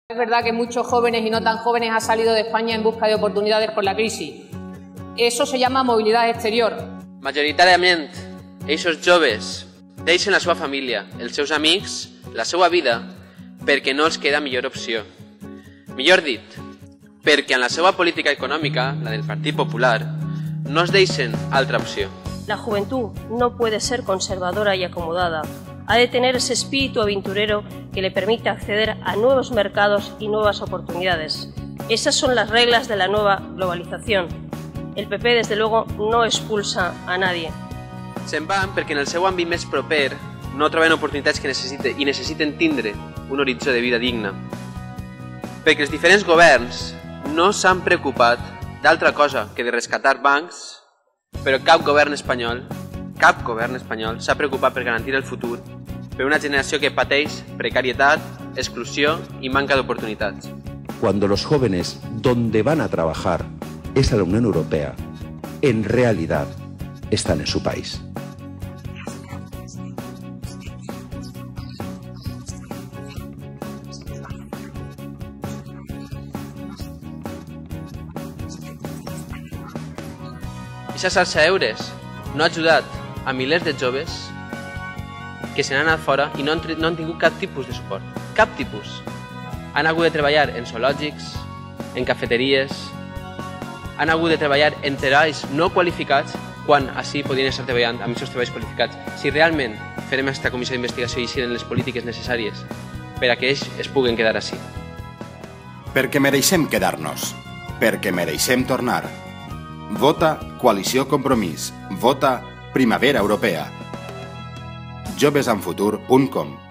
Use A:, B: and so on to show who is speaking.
A: Es verdad que muchos jóvenes y no tan jóvenes han salido de España en busca de oportunidades por la crisis. Eso se llama movilidad exterior.
B: Majoritàriament, aquests joves deixen la seva família, els seus amics, la seva vida, perquè no els queda millor opció. Millor dit, perquè en la seva política econòmica, la del Partit Popular, no es deixen altra opció.
C: La juventud no puede ser conservadora y acomodada. Ha de tener ese espíritu aventurero que le permite acceder a nuevos mercados y nuevas oportunidades. Esas son las reglas de la nueva globalización. El PP, desde luego, no expulsa a nadie.
B: Se'n van perquè en el seu àmbit més proper no troben oportunitats que necessiten tindre un horitzó de vida digne. Perquè els diferents governs no s'han preocupat d'altra cosa que de rescatar bancs, però cap govern espanyol s'ha preocupat per garantir el futur per una generació que pateix precarietat, exclusió y manca de oportunidades.
D: Cuando los jóvenes donde van a trabajar es a la Unión Europea, en realidad están en su país.
B: Aquesta xarxa d'eures no ha ajudat a milers de joves que se n'han anat fora i no han tingut cap tipus de suport. Cap tipus. Han hagut de treballar en zoològics, en cafeteries, han hagut de treballar en treballs no qualificats quan així podien estar treballant amb aquests treballs qualificats. Si realment farem aquesta comissió d'investigació i eixirem les polítiques necessàries per a que ells es puguen quedar així.
E: Perquè mereixem quedar-nos. Perquè mereixem tornar. Vota Coalició Compromís. Vota Primavera Europea. jovesenfutur.com